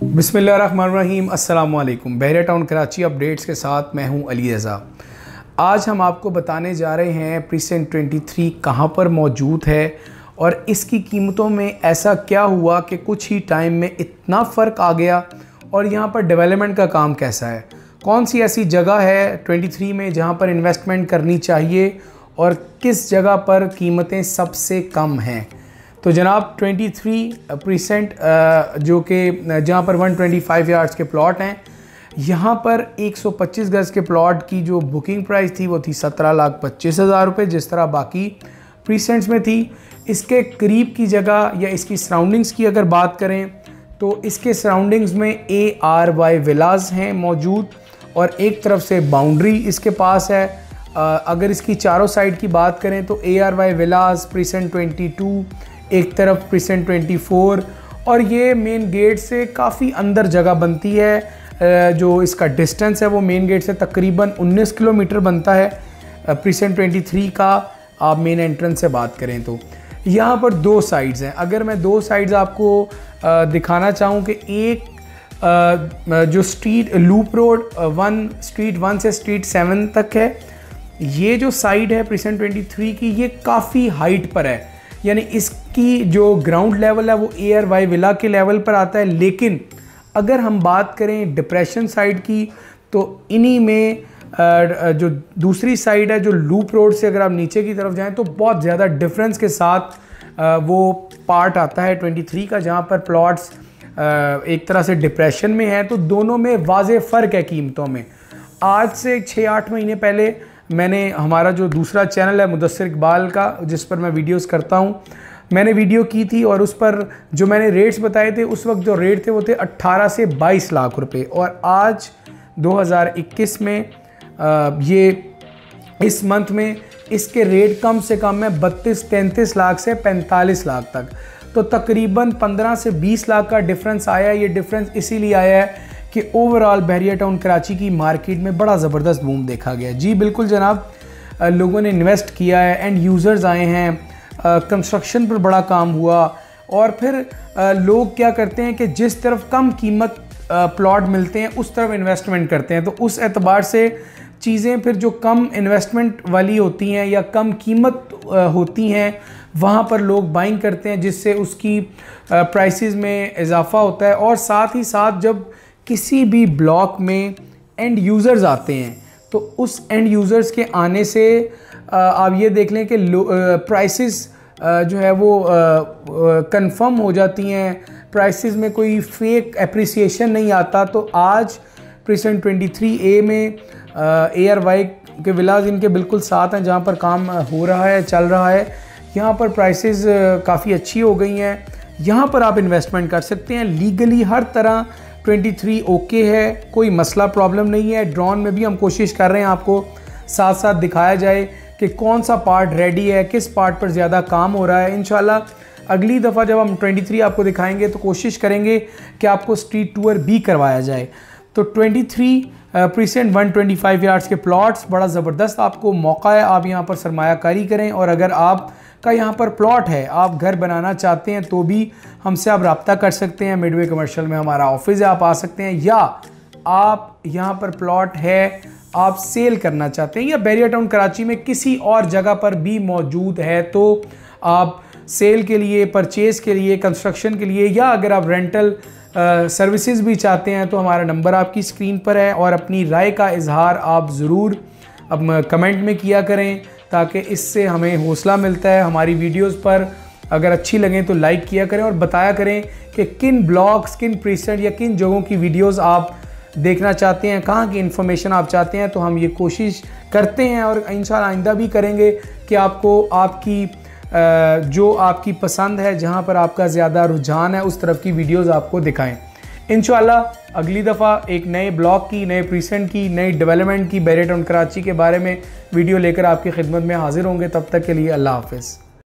बिस्मिल्लाहिर्रहमानिर्रहीम। अस्सलाम वालेकुम। बहरिया टाउन कराची अपडेट्स के साथ मैं हूं अली रज़ा। आज हम आपको बताने जा रहे हैं प्रीसेंट 23 कहां पर मौजूद है और इसकी कीमतों में ऐसा क्या हुआ कि कुछ ही टाइम में इतना फ़र्क आ गया, और यहां पर डेवलपमेंट का काम कैसा है, कौन सी ऐसी जगह है 23 में जहां पर इन्वेस्टमेंट करनी चाहिए और किस जगह पर कीमतें सबसे कम हैं। तो जनाब 23 प्रीसेंट जो कि जहाँ पर 125 यार्ड्स के प्लॉट हैं, यहाँ पर 125 गज़ के प्लॉट की जो बुकिंग प्राइस थी वो थी 17,25,000 रुपये, जिस तरह बाकी प्रीसेंट्स में थी। इसके करीब की जगह या इसकी सराउंडिंग्स की अगर बात करें तो इसके सराउंडिंग्स में ARY विलास हैं मौजूद, और एक तरफ से बाउंड्री इसके पास है। अगर इसकी चारों साइड की बात करें तो ARY विलास, प्रीसेंट 22, एक तरफ प्रीसेंट 24, और ये मेन गेट से काफ़ी अंदर जगह बनती है। जो इसका डिस्टेंस है वो मेन गेट से तकरीबन 19 किलोमीटर बनता है। प्रीसेंट 23 का आप मेन एंट्रेंस से बात करें तो यहाँ पर दो साइड्स हैं। अगर मैं दो साइड्स आपको दिखाना चाहूँ कि एक जो स्ट्रीट लूप रोड 1 स्ट्रीट 1 से स्ट्रीट 7 तक है, ये जो साइड है प्रीसेंट 23 की, ये काफ़ी हाइट पर है, यानी इसकी जो ग्राउंड लेवल है वो ARY विला के लेवल पर आता है। लेकिन अगर हम बात करें डिप्रेशन साइड की तो इन्हीं में जो दूसरी साइड है, जो लूप रोड से अगर आप नीचे की तरफ जाएं तो बहुत ज़्यादा डिफरेंस के साथ वो पार्ट आता है 23 का, जहां पर प्लॉट्स एक तरह से डिप्रेशन में है। तो दोनों में वाज़े फ़र्क है कीमतों में। आज से 6-8 महीने पहले मैंने हमारा जो दूसरा चैनल है मुदस्सिर इकबाल का, जिस पर मैं वीडियोस करता हूं, मैंने वीडियो की थी और उस पर जो मैंने रेट्स बताए थे, उस वक्त जो रेट थे वो थे 18 से 22 लाख रुपए, और आज 2021 में ये इस मंथ में इसके रेट कम से कम है 32-33 लाख से 45 लाख तक। तो तकरीबन 15 से 20 लाख का डिफरेंस आया। ये डिफरेंस इसीलिए आया है कि ओवरऑल बहरिया टाउन कराची की मार्केट में बड़ा ज़बरदस्त बूम देखा गया। जी बिल्कुल जनाब, लोगों ने इन्वेस्ट किया है, एंड यूज़र्स आए हैं, कंस्ट्रक्शन पर बड़ा काम हुआ, और फिर लोग क्या करते हैं कि जिस तरफ कम कीमत प्लॉट मिलते हैं उस तरफ इन्वेस्टमेंट करते हैं। तो उस एतबार से चीज़ें फिर जो कम इन्वेस्टमेंट वाली होती हैं या कम कीमत होती हैं, वहाँ पर लोग बाइंग करते हैं, जिससे उसकी प्राइसेस में इजाफा होता है। और साथ ही साथ जब किसी भी ब्लॉक में एंड यूज़र्स आते हैं तो उस एंड यूज़र्स के आने से आप ये देख लें कि प्राइसेस जो है वो कंफर्म हो जाती हैं, प्राइसेस में कोई फेक एप्रिसिएशन नहीं आता। तो आज प्रीसेंट 23A में ARY के विलाज इनके बिल्कुल साथ हैं, जहाँ पर काम हो रहा है, चल रहा है। यहाँ पर प्राइसेस काफ़ी अच्छी हो गई हैं, यहाँ पर आप इन्वेस्टमेंट कर सकते हैं लीगली। हर तरह 23 ओके है, कोई मसला प्रॉब्लम नहीं है। ड्रोन में भी हम कोशिश कर रहे हैं आपको साथ साथ दिखाया जाए कि कौन सा पार्ट रेडी है, किस पार्ट पर ज़्यादा काम हो रहा है। इंशाल्लाह अगली दफ़ा जब हम 23 आपको दिखाएंगे तो कोशिश करेंगे कि आपको स्ट्रीट टूर भी करवाया जाए। तो 23 प्रीसेंट 125 यार्ड्स के प्लॉट्स, बड़ा ज़बरदस्त आपको मौका है, आप यहाँ पर सरमायाकारी करें। और अगर आप का यहाँ पर प्लॉट है, आप घर बनाना चाहते हैं, तो भी हमसे आप रब्ता कर सकते हैं। मिडवे कमर्शियल में हमारा ऑफिस है, आप आ सकते हैं। या आप यहाँ पर प्लॉट है, आप सेल करना चाहते हैं, या बहरिया टाउन कराची में किसी और जगह पर भी मौजूद है, तो आप सेल के लिए, परचेज़ के लिए, कंस्ट्रक्शन के लिए, या अगर आप रेंटल सर्विसेज भी चाहते हैं, तो हमारा नंबर आपकी स्क्रीन पर है। और अपनी राय का इजहार आप ज़रूर अब कमेंट में किया करें, ताकि इससे हमें हौसला मिलता है। हमारी वीडियोस पर अगर अच्छी लगें तो लाइक किया करें और बताया करें कि किन ब्लॉग्स, किन प्रीसेंट या किन जगहों की वीडियोस आप देखना चाहते हैं, कहाँ की इन्फॉर्मेशन आप चाहते हैं। तो हम ये कोशिश करते हैं और इंशाल्लाह आइंदा भी करेंगे कि आपको आपकी जो आपकी पसंद है, जहाँ पर आपका ज़्यादा रुझान है, उस तरफ की वीडियोस आपको दिखाएं। इंशाल्लाह अगली दफ़ा एक नए ब्लॉग की, नए प्रीसेंट की, नई डेवलपमेंट की, बहरिया टाउन कराची के बारे में वीडियो लेकर आपकी खिदमत में हाजिर होंगे। तब तक के लिए अल्लाह हाफ़िज़।